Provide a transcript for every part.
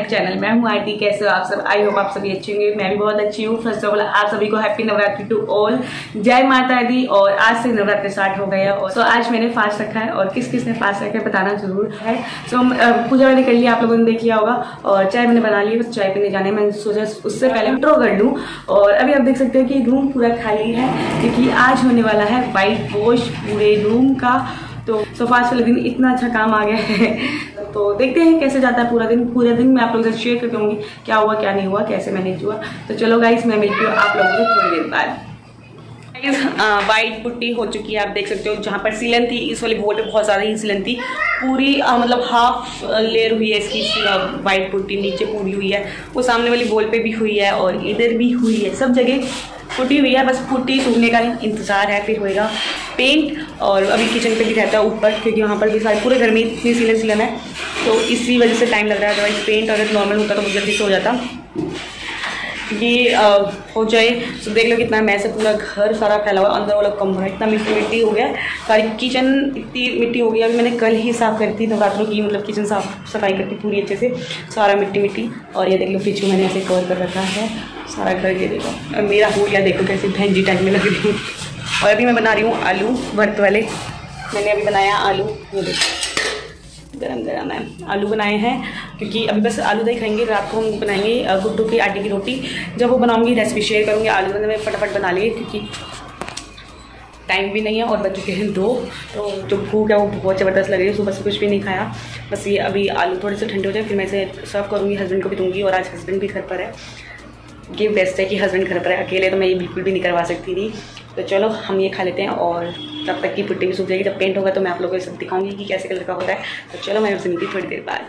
Channel. मैं हूँ आरती। कैसे हो आप सब? आई होप आप सभी अच्छे होंगे। मैं भी बहुत अच्छी हूँ। फर्स्ट ऑफ ऑल आप सभी को हैप्पी नवरात्रि टू ऑल। जय माता दी। और आज से नवरात्रि स्टार्ट हो गया और आज मैंने फास्ट रखा है और किस किस ने फास्ट रखा है बताना जरूर है। पूजा मैंने कर लिया, आप लोगों ने देख लिया होगा, और चाय मैंने बना ली, बस चाय पीने जाने मैंने सोचा उससे पहले इंट्रो कर लूँ। और अभी आप देख सकते हो कि रूम पूरा खाली है क्योंकि आज होने वाला है व्हाइट वॉश पूरे रूम का। तो फास्ट वाले दिन इतना अच्छा काम आ गया है तो देखते हैं कैसे जाता है पूरा दिन। पूरे दिन मैं आप लोगों से शेयर करके होंगी क्या हुआ क्या नहीं हुआ, कैसे मैनेज हुआ। तो चलो गाइस, मैं मिलती हूँ आप लोगों से थोड़ी देर बाद। वाइट पुट्टी हो चुकी है, आप देख सकते हो। जहाँ पर सीलन थी इस वाली वॉल पे बहुत ज़्यादा ही सीलन थी, पूरी मतलब हाफ लेयर हुई है इसकी वाइट पुट्टी, नीचे पूरी हुई है, वो सामने वाली वॉल पे भी हुई है और इधर भी हुई है, सब जगह पुट्टी हुई है। बस पुट्टी सूखने का इंतज़ार है, फिर होएगा पेंट। और अभी किचन पे भी रहता है ऊपर क्योंकि वहाँ पर भी सारे पूरे घर में इतनी सीलन है तो इसी वजह से टाइम लग रहा है। अदरवाइज पेंट अगर नॉर्मल होता तो बहुत जल्दी से हो जाता। ये हो जाए तो देख लो कितना मैस है, पूरा घर सारा फैला हुआ, अंदर वाला कमरा इतना मिट्टी हो गया, सारी किचन इतनी मिट्टी हो गई। अभी मैंने कल ही साफ़ करी थी नवरात्रों की, मतलब किचन साफ सफाई करती पूरी अच्छे से, सारा मिट्टी। और ये देख लो फ्रिज को मैंने ऐसे कवर कर रखा है सारा घर। ये देखो और मेरा हो गया, देखो कैसे भैंजी टाइप में लग रही हूँ। और अभी मैं बना रही हूँ आलू भरत वाले। मैंने अभी बनाया आलू, ये देखो गरम है, आलू बनाए हैं क्योंकि अभी बस आलू दही खाएंगे। रात को हम बनाएंगे गुड्डू की आटे की रोटी, जब वो बनाऊंगी रेसिपी शेयर करूँगी। आलू मैंने फटाफट बना लिए क्योंकि टाइम भी नहीं है और बच चुके हैं 2, तो जो भूख है वो बहुत ज़बरदस्त लग रही है। सुबह से कुछ भी नहीं खाया, बस ये अभी आलू थोड़े से ठंडे हो जाए फिर मैं इसे सर्व करूँगी, हस्बैंड को भी दूँगी। और आज हस्बैंड भी घर पर है, ये बेस्ट है कि हस्बैंड घर पर है, अकेले तो मैं ये बिल्कुल भी नहीं करवा सकती थी। तो चलो हम ये खा लेते हैं और तब तक की पुट्टी भी सूख जाएगी। जब पेंट होगा तो मैं आप लोगों को सब दिखाऊंगी कि कैसे कलर का होता है। तो चलो मैं आपसे मिलती थोड़ी देर बाद।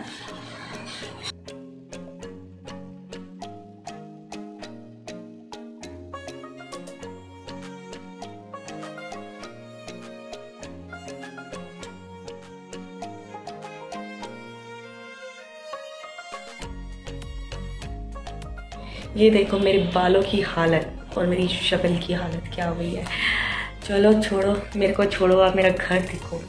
ये देखो मेरे बालों की हालत और मेरी शक्ल की हालत क्या हुई है। चलो छोड़ो, मेरे को छोड़ो, आप मेरा घर देखो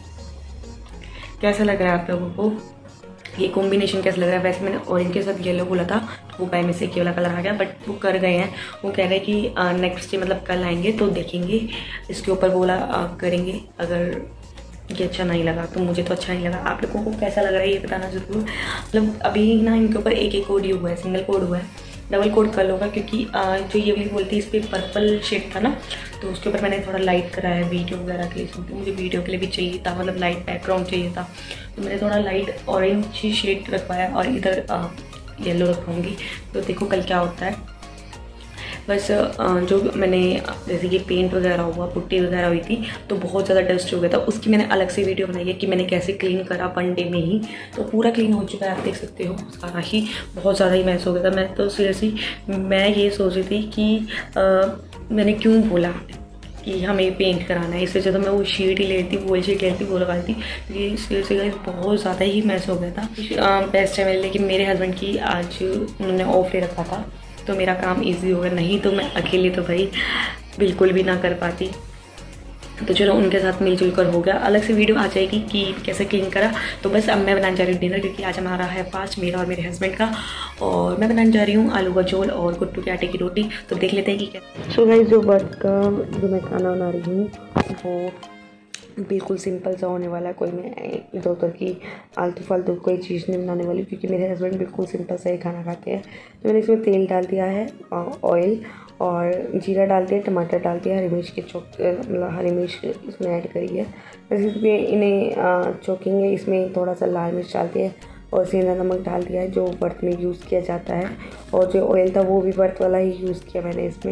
कैसा लग रहा है आप लोगों को। ये कॉम्बिनेशन कैसा लग रहा है? वैसे मैंने ऑरेंज के साथ येलो बोला था तो वो बाय मिस्टेक ये वाला कलर आ गया, बट वो कर गए हैं। वो कह रहे हैं कि नेक्स्ट डे मतलब कल आएंगे तो देखेंगे इसके ऊपर बोला करेंगे। अगर ये अच्छा नहीं लगा तो मुझे तो अच्छा नहीं लगा, आप लोगों को कैसा लग रहा है ये बताना जरूर। मतलब अभी ना इनके ऊपर एक कोड ही हुआ है, सिंगल कोड हुआ है, डबल कोड कल होगा क्योंकि जो ये वाली बोलती है इस पर पर्पल शेड था ना, तो उसके ऊपर मैंने थोड़ा लाइट करा है वीडियो वगैरह के लिए। मुझे वीडियो के लिए भी चाहिए था, मतलब लाइट बैकग्राउंड चाहिए था, तो मैंने थोड़ा लाइट ऑरेंज शेड रखवाया और इधर येलो रखवाऊँगी। तो देखो कल क्या होता है। बस जो मैंने जैसे कि पेंट वगैरह हुआ, पुट्टी वगैरह हुई थी तो बहुत ज़्यादा डस्ट हो गया था, उसकी मैंने अलग से वीडियो बनाई है कि मैंने कैसे क्लीन करा 1 डे में ही। तो पूरा क्लीन हो चुका है, आप देख सकते हो। सारा ही बहुत ज़्यादा ही मैस हो गया था। मैं तो सीरियसली मैं ये सोच रही थी कि मैंने क्यों बोला कि हमें पेंट कराना है, इससे तो मैं वो शीट ही लेती, वो शीट लेती, वो लगाती। ये सीरियसली बहुत ज़्यादा ही मैस हो गया था। बेस्ट है मेरे लिए कि मेरे हस्बैंड की आज उन्होंने ऑफ ले रखा था तो मेरा काम इजी होगा, नहीं तो मैं अकेले तो भाई बिल्कुल भी ना कर पाती। तो चलो उनके साथ मिलजुल कर हो गया। अलग से वीडियो आ जाएगी कि कैसे क्लीन करा। तो बस अब मैं बनाने जा रही हूँ डिनर क्योंकि आज हमारा है फास्ट, मेरा और मेरे हस्बैंड का। और मैं बनाने जा रही हूँ आलू का झोल और गुट्टू के आटे की रोटी। तो देख लेते हैं कि क्या। सो गाइस, जो वर्क का जो मैं खाना बना रही हूँ वो बिल्कुल सिंपल सा होने वाला है। कोई मैं इधर उधर की आलतू फालतू कोई चीज़ नहीं बनाने वाली क्योंकि मेरे हस्बैंड बिल्कुल सिंपल सा ही खाना खाते हैं। तो मैंने इसमें तेल डाल दिया है, ऑयल और जीरा डाल दिया, टमाटर डाल दिया, हरी मिर्च के मतलब हरी मिर्च इसमें ऐड करी है। बस इसमें इन्हें चौकेंगे, इसमें थोड़ा सा लाल मिर्च डालते हैं और सेंधा नमक डाल दिया है जो व्रत में यूज़ किया जाता है। और जो ऑयल था वो भी व्रत वाला ही यूज़ किया मैंने इसमें।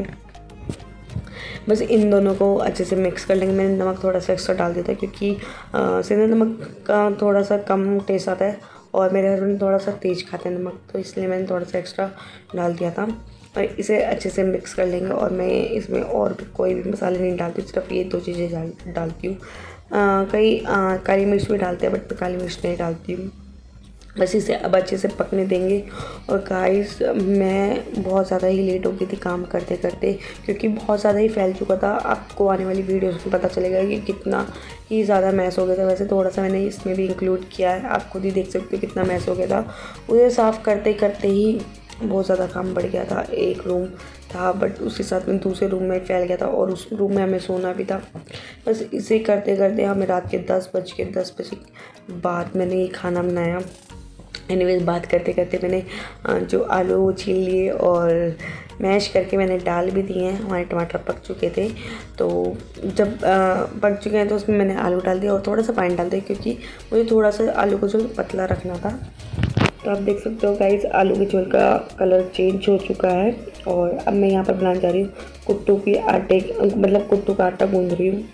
बस इन दोनों को अच्छे से मिक्स कर लेंगे। मैंने नमक थोड़ा सा एक्स्ट्रा डाल दिया था क्योंकि सेंधा नमक का थोड़ा सा कम टेस्ट आता है और मेरे हस्बैंड थोड़ा सा तेज़ खाते हैं नमक, तो इसलिए मैंने थोड़ा सा एक्स्ट्रा डाल दिया था। और इसे अच्छे से मिक्स कर लेंगे। और मैं इसमें और भी कोई भी मसाले नहीं डालती, सिर्फ ये 2 चीज़ें डालती हूँ। कई काली मिर्च भी डालते हैं बट मैं काली मिर्च नहीं डालती हूँ। बस इसे अब अच्छे से पकने देंगे। और गाइस मैं बहुत ज़्यादा ही लेट हो गई थी काम करते करते, क्योंकि बहुत ज़्यादा ही फैल चुका था। आपको आने वाली वीडियोस में पता चलेगा कि कितना ही ज़्यादा मैस हो गया था। वैसे थोड़ा सा मैंने इसमें भी इंक्लूड किया है, आप खुद ही देख सकते हो कितना मैस हो गया था। उसे साफ़ करते करते ही बहुत ज़्यादा काम बढ़ गया था। एक रूम था बट उसके साथ में दूसरे रूम में फैल गया था और उस रूम में हमें सोना भी था। बस इसे करते करते हमें रात के 10 बजे बाद मैंने ये खाना बनाया। एनीवेज बात करते करते मैंने जो आलू वो छील लिए और मैश करके मैंने डाल भी दिए हैं। हमारे टमाटर पक चुके थे, तो जब पक चुके हैं तो उसमें मैंने आलू डाल दिया और थोड़ा सा पानी डाल दिया, क्योंकि मुझे थोड़ा सा आलू को जो पतला रखना था। तो आप देख सकते हो गाइस आलू के झोल का कलर चेंज हो चुका है। और अब मैं यहाँ पर बनाने जा रही हूँ कुट्टू की आटे, मतलब कुट्टू का आटा गूंद रही हूँ।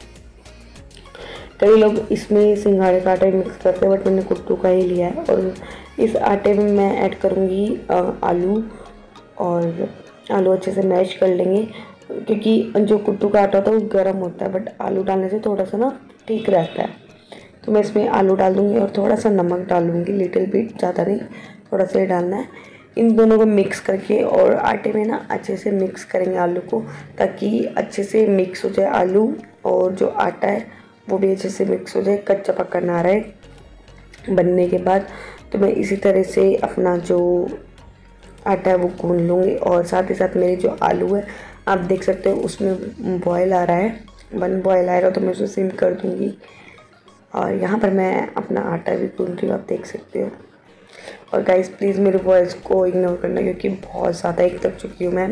कई लोग इसमें सिंघाड़े का आटा मिक्स करते हैं बट मैंने कुट्टू का ही लिया है। और इस आटे में मैं ऐड करूँगी आलू, और आलू अच्छे से मैश कर लेंगे, क्योंकि जो कुट्टू का आटा होता है वो गर्म होता है बट आलू डालने से थोड़ा सा ना ठीक रहता है। तो मैं इसमें आलू डाल दूँगी और थोड़ा सा नमक डालूँगी, लिटिल बिट, ज़्यादा नहीं, थोड़ा सा ही डालना है। इन दोनों को मिक्स करके और आटे में ना अच्छे से मिक्स करेंगे आलू को, ताकि अच्छे से मिक्स हो जाए आलू और जो आटा है वो भी अच्छे से मिक्स हो जाए, कच्चा पक्का ना रहे बनने के बाद। तो मैं इसी तरह से अपना जो आटा है वो गूंद लूँगी। और साथ ही साथ मेरे जो आलू है आप देख सकते हो उसमें बॉयल आ रहा है, 1 बॉयल आएगा तो मैं उसे सिम कर दूँगी। और यहाँ पर मैं अपना आटा भी गूंद रही हूँ, आप देख सकते हो। और गाइस प्लीज़ मेरे वॉइस को इग्नोर करना, क्योंकि बहुत ज़्यादा एक थक चुकी हूँ मैं।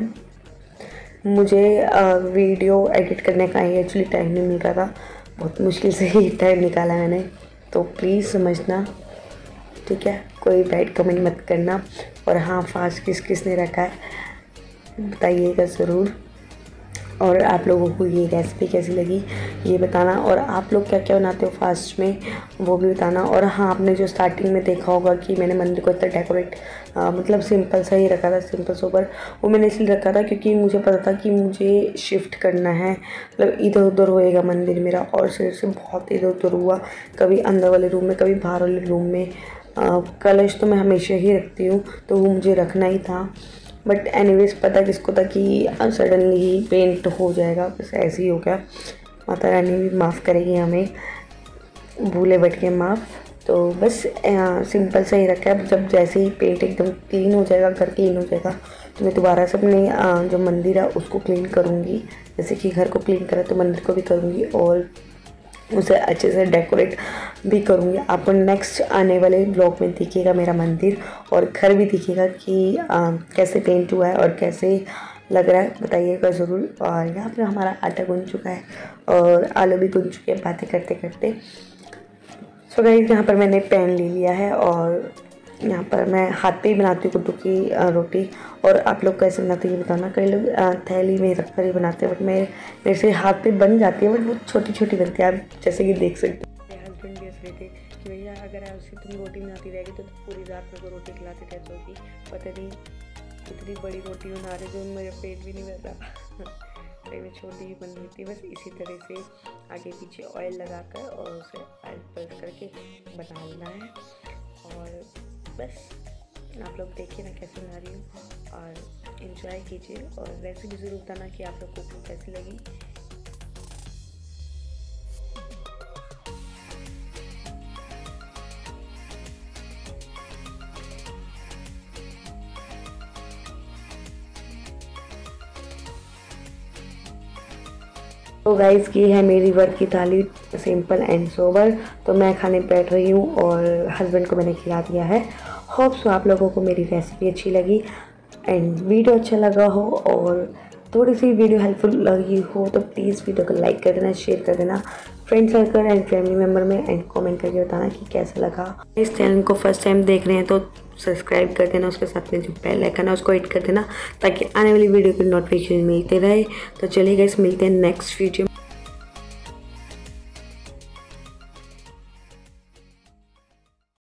मुझे वीडियो एडिट करने का ही एक्चुअली टाइम नहीं मिल रहा था, बहुत मुश्किल से ही टाइम निकाला मैंने, तो प्लीज़ समझना, ठीक है। कोई बैड कमेंट मत करना। और हाँ, फास्ट किसने रखा है बताइएगा ज़रूर। और आप लोगों को ये रेसिपी कैसी लगी ये बताना, और आप लोग क्या क्या बनाते हो फास्ट में वो भी बताना। और हाँ, आपने जो स्टार्टिंग में देखा होगा कि मैंने मंदिर को इतना डेकोरेट मतलब सिंपल सा ही रखा था, सिंपल सोबर, वो मैंने इसलिए रखा था क्योंकि मुझे पता था कि मुझे शिफ्ट करना है, मतलब इधर उधर होएगा मंदिर मेरा। और सिर से बहुत इधर उधर हुआ, कभी अंदर वाले रूम में, कभी बाहर वाले रूम में। कलश तो मैं हमेशा ही रखती हूँ, तो वो मुझे रखना ही था। बट एनीवेज पता किसको था कि सडनली ही पेंट हो जाएगा, बस ऐसे ही हो गया। माता रानी भी माफ़ करेगी हमें, भूले भटके माफ़। तो बस सिंपल सा ही रखा है। जब जैसे ही पेंट एकदम क्लीन हो जाएगा, घर क्लीन हो जाएगा, तो मैं दोबारा से अपने जो मंदिर है उसको क्लीन करूँगी। जैसे कि घर को क्लीन करा तो मंदिर को भी करूँगी और उसे अच्छे से डेकोरेट भी करूँगी। आपको नेक्स्ट आने वाले ब्लॉग में दिखेगा मेरा मंदिर, और घर भी दिखेगा कि कैसे पेंट हुआ है और कैसे लग रहा है, बताइएगा ज़रूर। और यहाँ पर हमारा आटा गूंद चुका है और आलू भी गूंद चुके हैं बातें करते करते। सो गाइस यहाँ पर मैंने पैन ले लिया है और यहाँ पर मैं हाथ पे ही बनाती हूँ कुट्टू की रोटी। और आप लोग कैसे बनाते हैं ये बताना। कई लोग थैली में रख कर ही बनाते हैं, बट मेरे से हाथ पे बन जाती है, बट वो छोटी छोटी बनती है, आप जैसे कि देख सकते हो। मेरे हस्बैंड भी हंस रहे थे कि भैया अगर ऐसे तुम रोटी बनाती रहेगी तो पूरी रात मेरे को रोटी खिलाती रह जाओगी, पता नहीं इतनी बड़ी रोटी बना रहे जो मेरा पेट भी नहीं भर रहा। तो मैं छोटी ही बन रही थी। बस इसी तरह से आगे पीछे ऑयल लगाकर और उसे ऑयल पलट करके बना लेना है। और बस आप लोग देखिए ना कैसे बना रही हूँ और एंजॉय कीजिए, और रेसिपी ज़रूर बताना कि आप लोग को कैसी लगी। तो गाइस ये है मेरी वर्क की थाली, सिंपल एंड सोबर। तो मैं खाने बैठ रही हूँ और हस्बैंड को मैंने खिला दिया है। होप सो आप लोगों को मेरी रेसिपी अच्छी लगी एंड वीडियो अच्छा लगा हो और थोड़ी सी वीडियो हेल्पफुल लगी हो तो प्लीज़ वीडियो को लाइक कर देना, शेयर कर देना friend circle and family member में, एंड कमेंट करके बताना कि कैसा लगा। इस चैनल को फर्स्ट टाइम देख रहे हैं तो सब्सक्राइब कर देना, उसके साथ में जो बेल आइकन है उसको हिट कर देना ताकि आने वाली वीडियो की नोटिफिकेशन मिलते रहे। तो चलिए गाइस मिलते हैं नेक्स्ट वीडियो।